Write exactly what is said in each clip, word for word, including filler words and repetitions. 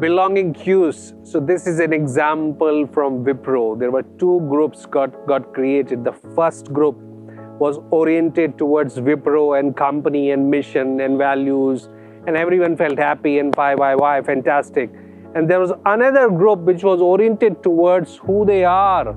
Belonging cues. So this is an example from Wipro. There were two groups got, got created. The first group was oriented towards Wipro and company and mission and values, and everyone felt happy and why, why, why, fantastic. And there was another group which was oriented towards who they are,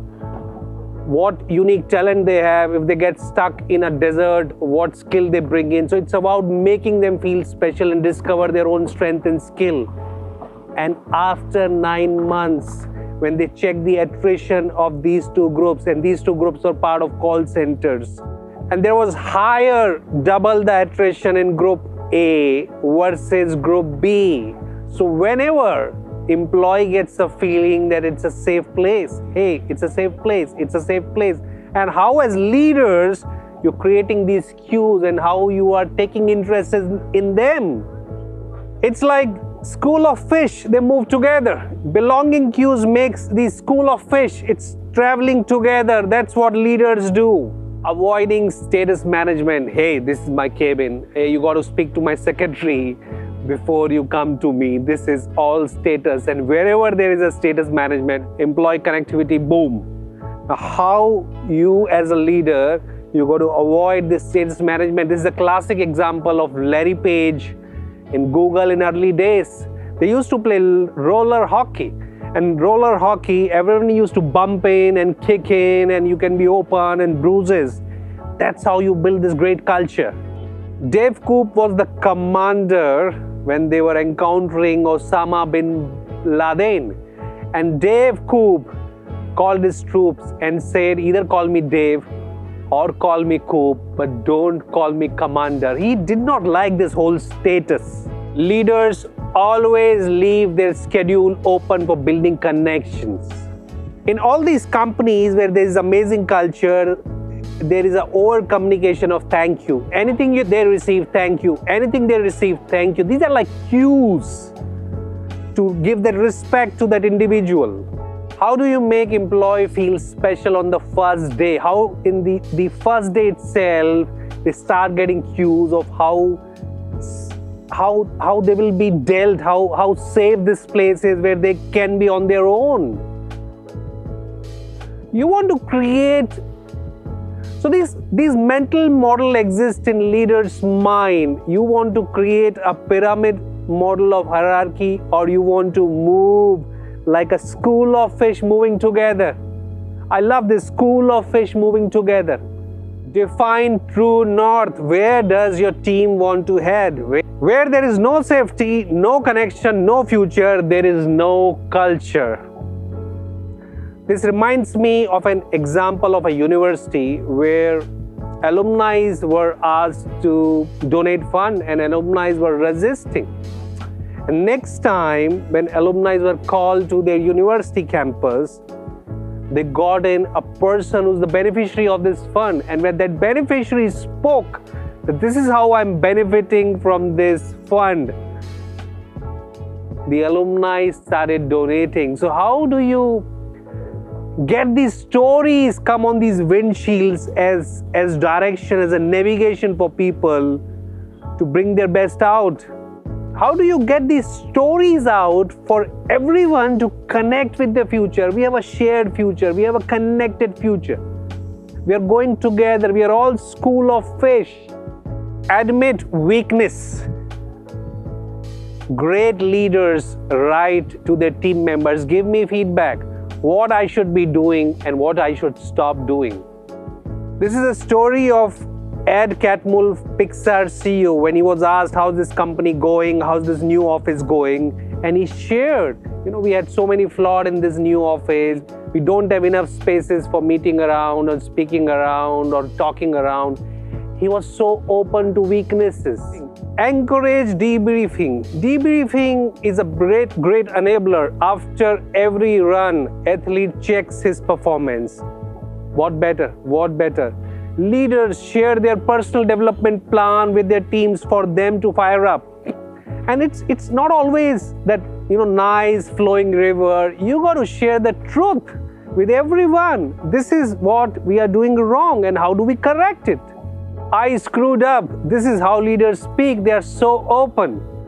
what unique talent they have, if they get stuck in a desert, what skill they bring in. So it's about making them feel special and discover their own strength and skill. And after nine months, when they check the attrition of these two groups, and these two groups are part of call centers, and there was higher, double the attrition in group A versus group B. So whenever employee gets a feeling that it's a safe place, hey, it's a safe place, it's a safe place. And how as leaders, you're creating these cues and how you are taking interest in them. It's like school of fish, they move together. Belonging cues makes the school of fish, it's traveling together. That's what leaders do. Avoiding status management. Hey, this is my cabin. Hey, you got to speak to my secretary before you come to me. This is all status, and wherever there is a status management, employee connectivity, boom. Now, how you as a leader, you got to avoid this status management. This is a classic example of Larry Page in Google in early days. They used to play roller hockey, and roller hockey, everyone used to bump in and kick in, and you can be open and bruises. That's how you build this great culture. Dave Koop was the commander when they were encountering Osama bin Laden. And Dave Koop called his troops and said, either call me Dave or call me Koop, but don't call me commander. He did not like this whole status. Leaders always leave their schedule open for building connections. In all these companies where there is amazing culture, there is an over communication of thank you. Anything you, they receive, thank you. Anything they receive, thank you. These are like cues to give that respect to that individual. How do you make employee feel special on the first day? How in the, the first day itself, they start getting cues of how, how, how they will be dealt, how, how safe this place is where they can be on their own. You want to create. So these, these mental model exists in leaders' mind. You want to create a pyramid model of hierarchy, or you want to move like a school of fish moving together. I love this school of fish moving together. Define true north. Where does your team want to head? Where there is no safety, no connection, no future, there is no culture. This reminds me of an example of a university where alumni were asked to donate fund and alumni were resisting. And next time when alumni were called to their university campus, they got in a person who's the beneficiary of this fund. And when that beneficiary spoke that this is how I'm benefiting from this fund, the alumni started donating. So how do you get these stories come on these windshields as, as direction, as a navigation for people to bring their best out? How do you get these stories out for everyone to connect with the future? We have a shared future. We have a connected future. We are going together. We are all school of fish. Admit weakness. Great leaders write to their team members, give me feedback, what I should be doing and what I should stop doing. This is a story of Ed Catmull, Pixar C E O, when he was asked how's this company going, how's this new office going, and he shared, you know, we had so many flaws in this new office, we don't have enough spaces for meeting around or speaking around or talking around. He was so open to weaknesses. Encourage debriefing. Debriefing is a great, great enabler. After every run, athlete checks his performance. What better? What better? Leaders share their personal development plan with their teams for them to fire up. And it's, it's not always that, you know, nice flowing river. You got to share the truth with everyone. This is what we are doing wrong and how do we correct it? I screwed up. This is how leaders speak. They are so open.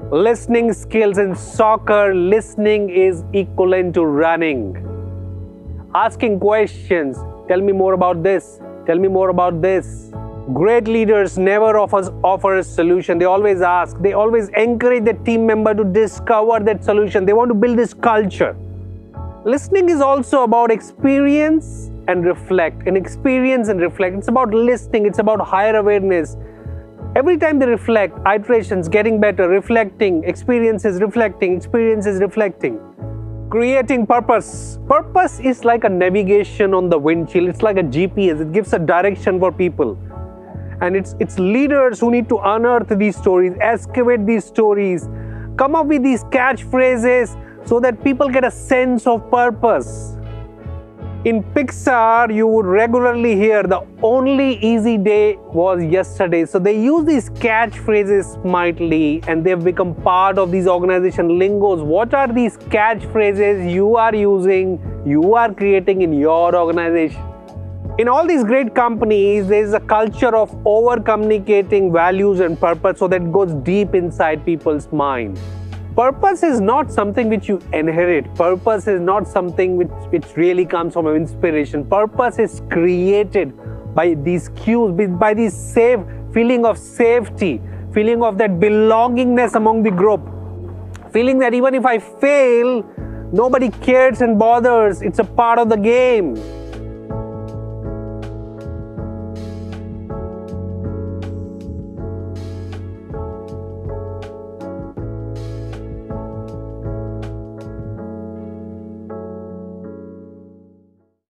Listening skills in soccer, listening is equivalent to running. Asking questions, tell me more about this, tell me more about this. Great leaders never offers, offer a solution. They always ask, they always encourage the team member to discover that solution. They want to build this culture. Listening is also about experience and reflect. And experience and reflect. It's about listening, it's about higher awareness. Every time they reflect, iterations, getting better, reflecting, experiences, reflecting, experiences, reflecting. Creating purpose. Purpose is like a navigation on the windshield. It's like a G P S. It gives a direction for people. And it's, it's leaders who need to unearth these stories, excavate these stories, come up with these catchphrases so that people get a sense of purpose. In Pixar, you would regularly hear the only easy day was yesterday. So they use these catchphrases smartly and they've become part of these organization lingos. What are these catchphrases you are using, you are creating in your organization? In all these great companies, there is a culture of over-communicating values and purpose so that goes deep inside people's mind. Purpose is not something which you inherit. Purpose is not something which, which really comes from inspiration. Purpose is created by these cues, by this safe feeling of safety, feeling of that belongingness among the group, feeling that even if I fail, nobody cares and bothers. It's a part of the game.